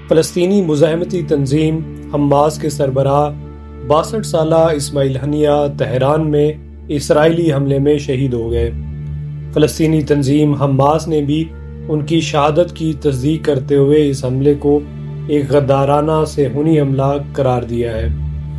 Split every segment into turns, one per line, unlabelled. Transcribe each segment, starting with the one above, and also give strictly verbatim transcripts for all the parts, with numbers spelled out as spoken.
فلسطینی مزاحمتی تنظیم حماس کے سربراہ باسٹھ سالہ اسماعیل ہنیہ تہران میں اسرائیلی حملے میں شہید ہو گئے۔ فلسطینی تنظیم حماس نے بھی ان کی شہادت کی تصدیق کرتے ہوئے اس حملے کو ایک غدارانہ صہیونی حملہ قرار دیا ہے۔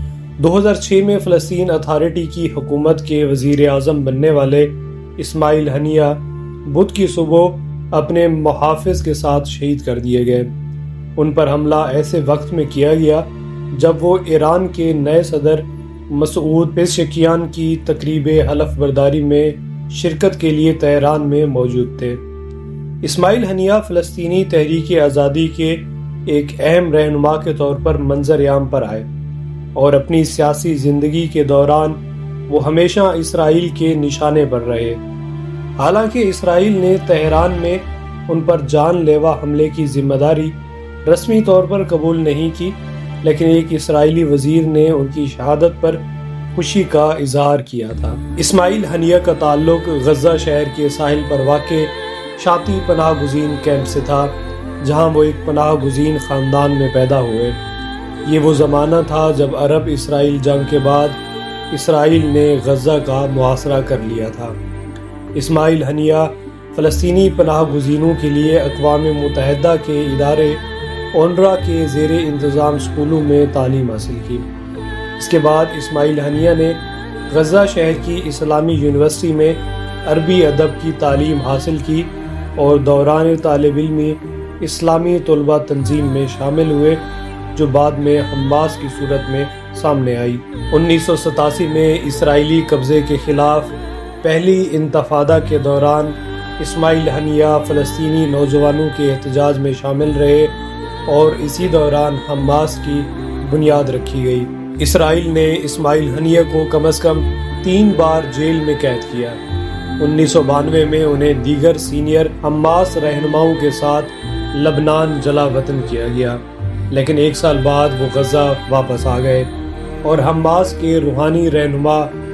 دو ہزار چھ میں فلسطین اتھارٹی کی حکومت کے وزیر اعظم بننے والے اسماعیل ہنیہ بدھ کی صبح اپنے محافظ کے ساتھ شہید کر دیے گئے۔ ان پر حملہ ایسے وقت میں کیا گیا جب وہ ایران کے نئے صدر مسعود پزشکیان کی تقریب حلف برداری میں شرکت کے لیے تہران میں موجود تھے۔ اسماعیل ہنیہ فلسطینی تحریک آزادی کے ایک اہم رہنما کے طور پر منظر عام پر آئے اور اپنی سیاسی زندگی کے دوران وہ ہمیشہ اسرائیل کے نشانے پر رہے۔ حالانکہ اسرائیل نے تہران میں ان پر جان لیوا حملے کی ذمہ داری رسمی طور پر قبول نہیں کی، لیکن ایک اسرائیلی وزیر نے ان کی شہادت پر خوشی کا اظہار کیا تھا۔ اسماعیل ہنیہ کا تعلق غزہ شہر کے ساحل پر واقع شاطی پناہ گزین کیمپ سے تھا، جہاں وہ ایک پناہ گزین خاندان میں پیدا ہوئے۔ یہ وہ زمانہ تھا جب عرب اسرائیل جنگ کے بعد اسرائیل نے غزہ کا محاصرہ کر لیا تھا۔ اسماعیل ہنیہ فلسطینی پناہ گزینوں کے لیے اقوام متحدہ کے ادارے اونروا کے زیر انتظام اسکولوں میں تعلیم حاصل کی۔ اس کے بعد اسماعیل ہنیہ نے غزہ شہر کی اسلامی یونیورسٹی میں عربی ادب کی تعلیم حاصل کی اور دوران طالب علمی اسلامی طلبہ تنظیم میں شامل ہوئے، جو بعد میں حماس کی صورت میں سامنے آئی۔ انیس سو ستاسی میں اسرائیلی قبضے کے خلاف پہلی انتفاضہ کے دوران اسماعیل ہنیہ فلسطینی نوجوانوں کے احتجاج میں شامل رہے اور اسی دوران حماس کی بنیاد رکھی گئی۔ اسرائیل نے اسماعیل ہنیہ کو کم از کم تین بار جیل میں قید کیا۔ انیس سو بانوے میں انہیں دیگر سینئر حماس رہنماؤں کے ساتھ لبنان جلا وطن کیا گیا، لیکن ایک سال بعد وہ غزہ واپس آ گئے اور حماس کے روحانی رہنما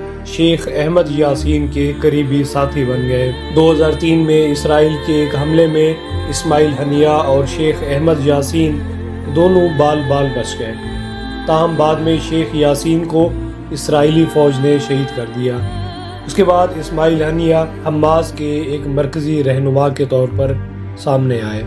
شیخ احمد یاسین کے قریبی ساتھی بن گئے۔ دو ہزار تین میں اسرائیل کے ایک حملے میں اسماعیل ہنیہ اور شیخ احمد یاسین دونوں بال بال بچ گئے، تاہم بعد میں شیخ یاسین کو اسرائیلی فوج نے شہید کر دیا۔ اس کے بعد اسماعیل ہنیہ حماس کے ایک مرکزی رہنما کے طور پر سامنے آئے۔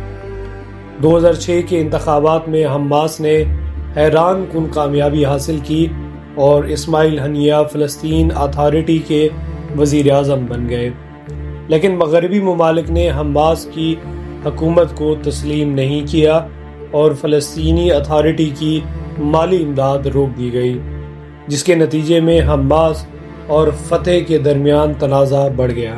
دو ہزار چھ کے انتخابات میں حماس نے حیران کن کامیابی حاصل کی اور اسماعیل ہنیہ فلسطین اتھارٹی کے وزیر اعظم بن گئے، لیکن مغربی ممالک نے حماس کی حکومت کو تسلیم نہیں کیا اور فلسطینی اتھارٹی کی مالی امداد روک دی گئی، جس کے نتیجے میں حماس اور فتح کے درمیان تنازع بڑھ گیا۔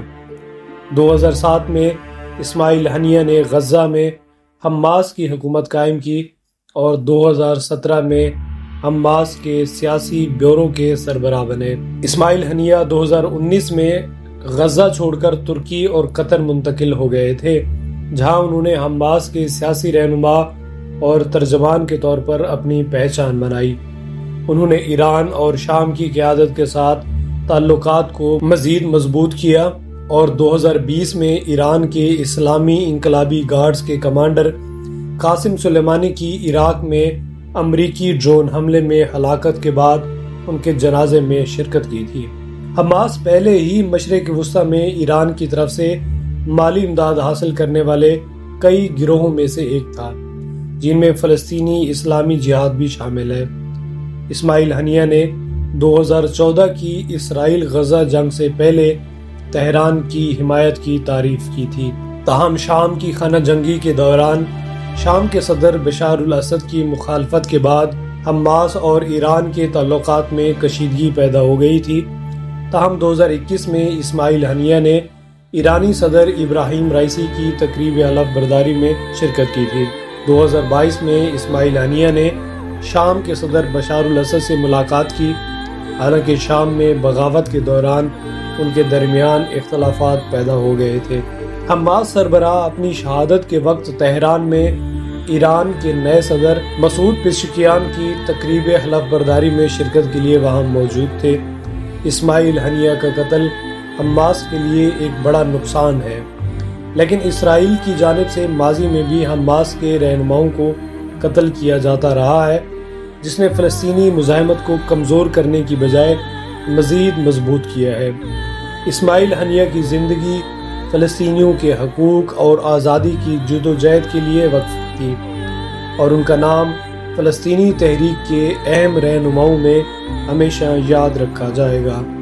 دو ہزار سات میں اسماعیل ہنیہ نے غزہ میں حماس کی حکومت قائم کی اور دو ہزار سترہ میں حماس کے سیاسی بیورو کے سربراہ بنے۔ اسماعیل ہنیہ دو ہزار انیس میں غزہ چھوڑ کر ترکی اور قطر منتقل ہو گئے تھے، جہاں انہوں نے حماس کے سیاسی رہنما اور ترجمان کے طور پر اپنی پہچان بنائی۔ انہوں نے ایران اور شام کی قیادت کے ساتھ تعلقات کو مزید مضبوط کیا اور دو ہزار بیس میں ایران کے اسلامی انقلابی گارڈز کے کمانڈر قاسم سلیمانی کی عراق میں امریکی ڈرون حملے میں ہلاکت کے بعد ان کے جنازے میں شرکت کی تھی۔ حماس پہلے ہی مشرق وسطی میں ایران کی طرف سے مالی امداد حاصل کرنے والے کئی گروہوں میں سے ایک تھا، جن میں فلسطینی اسلامی جہاد بھی شامل ہے۔ اسماعیل ہنیہ نے دو ہزار چودہ کی اسرائیل غزہ جنگ سے پہلے تہران کی حمایت کی تعریف کی تھی، تاہم شام کی خانہ جنگی کے دوران شام کے صدر بشار الاسد کی مخالفت کے بعد حماس اور ایران کے تعلقات میں کشیدگی پیدا ہو گئی تھی۔ تاہم دو ہزار اکیس میں اسماعیل ہنیہ نے ایرانی صدر ابراہیم رائسی کی تقریب حلف برداری میں شرکت کی تھی۔ دو ہزار بائیس میں اسماعیل ہنیہ نے شام کے صدر بشار الاسد سے ملاقات کی، حالانکہ شام میں بغاوت کے دوران ان کے درمیان اختلافات پیدا ہو گئے تھے۔ حماس سربراہ اپنی شہادت کے وقت تہران میں ایران کے نئے صدر مسعود پزشکیان کی تقریب حلف برداری میں شرکت کے لیے وہاں موجود تھے۔ اسماعیل ہنیہ کا قتل حماس کے لیے ایک بڑا نقصان ہے، لیکن اسرائیل کی جانب سے ماضی میں بھی حماس کے رہنماؤں کو قتل کیا جاتا رہا ہے، جس نے فلسطینی مزاحمت کو کمزور کرنے کی بجائے مزید مضبوط کیا ہے۔ اسماعیل ہنیہ کی زندگی فلسطینیوں کے حقوق اور آزادی کی جدوجہد کے لیے وقف تھی، اور ان کا نام فلسطینی تحریک کے اہم رہنماؤں میں ہمیشہ یاد رکھا جائے گا۔